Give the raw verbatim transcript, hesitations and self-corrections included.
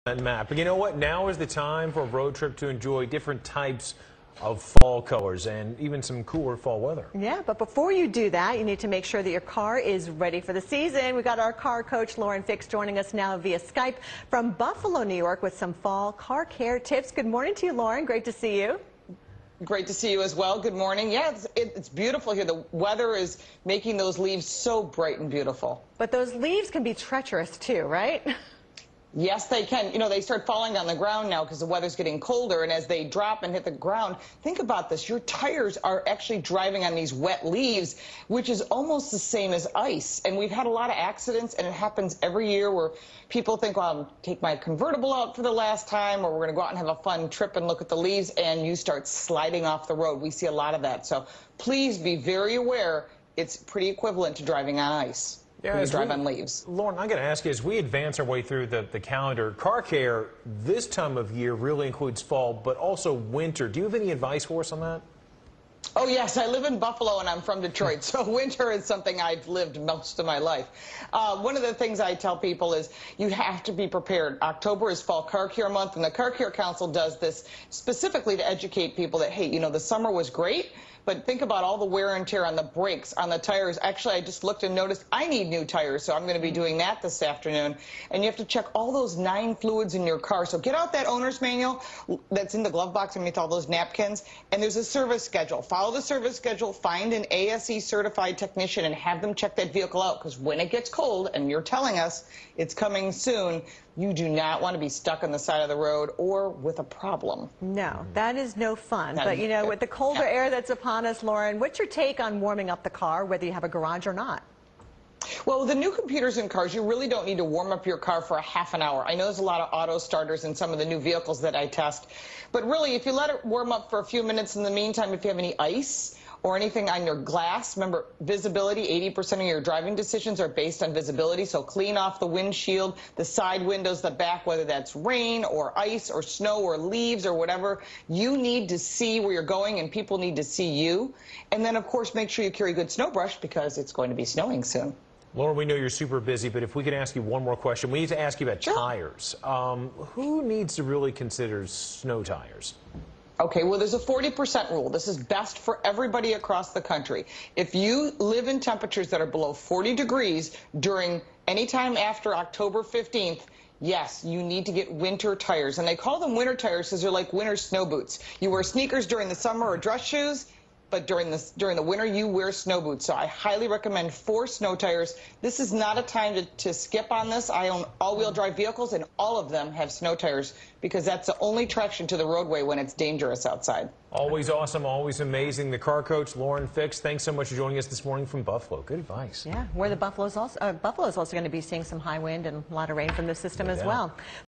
That map. But you know what? Now is the time for a road trip to enjoy different types of fall colors and even some cooler fall weather. Yeah, but before you do that, you need to make sure that your car is ready for the season. We got our car coach, Lauren Fix, joining us now via Skype from Buffalo, New York, with some fall car care tips. Good morning to you, Lauren. Great to see you. Great to see you as well. Good morning. Yeah, it's, it, it's beautiful here. The weather is making those leaves so bright and beautiful. But those leaves can be treacherous too, right? Yes, they can. You know, they start falling on the ground now because the weather's getting colder, and as they drop and hit the ground, think about this. Your tires are actually driving on these wet leaves, which is almost the same as ice. And we've had a lot of accidents, and it happens every year where people think, well, I'll take my convertible out for the last time, or we're going to go out and have a fun trip and look at the leaves, and you start sliding off the road. We see a lot of that. So please be very aware. It's pretty equivalent to driving on ice. Yeah, when you drive we, on leaves. Lauren, I got to ask you, as we advance our way through the, the calendar, car care this time of year really includes fall, but also winter. Do you have any advice for us on that? Oh, yes. I live in Buffalo, and I'm from Detroit, so winter is something I've lived most of my life. Uh, one of the things I tell people is you have to be prepared. October is Fall Car Care Month, and the Car Care Council does this specifically to educate people that, hey, you know, the summer was great, but think about all the wear and tear on the brakes, on the tires. Actually, I just looked and noticed I need new tires, so I'm going to be doing that this afternoon. And you have to check all those nine fluids in your car. So get out that owner's manual that's in the glove box underneath all those napkins, and there's a service schedule. Follow the service schedule, find an A S E certified technician, and have them check that vehicle out, because when it gets cold, and you're telling us it's coming soon, you do not want to be stuck on the side of the road or with a problem. No, that is no fun. That but, is you know, good. with the colder Yeah. air that's upon us, Lauren, what's your take on warming up the car, whether you have a garage or not? Well, with the new computers in cars, you really don't need to warm up your car for a half an hour. I know there's a lot of auto starters in some of the new vehicles that I test. But really, if you let it warm up for a few minutes in the meantime, if you have any ice or anything on your glass, remember, visibility, eighty percent of your driving decisions are based on visibility. So clean off the windshield, the side windows, the back, whether that's rain or ice or snow or leaves or whatever. You need to see where you're going, and people need to see you. And then, of course, make sure you carry a good snow brush, because it's going to be snowing soon. Lauren, we know you're super busy, but if we could ask you one more question. We need to ask you about Sure. tires. Um, who needs to really consider snow tires? Okay, well, there's a forty percent rule. This is best for everybody across the country. If you live in temperatures that are below forty degrees during any time after October fifteenth, yes, you need to get winter tires. And they call them winter tires because they're like winter snow boots. You wear sneakers during the summer or dress shoes, but during the, during the winter, you wear snow boots. So I highly recommend four snow tires. This is not a time to, to skip on this. I own all-wheel drive vehicles, and all of them have snow tires, because that's the only traction to the roadway when it's dangerous outside. Always awesome, always amazing. The car coach, Lauren Fix, thanks so much for joining us this morning from Buffalo. Good advice. Yeah, where the Buffalo's also, uh, Buffalo's also going to be seeing some high wind and a lot of rain from the system No as doubt. well.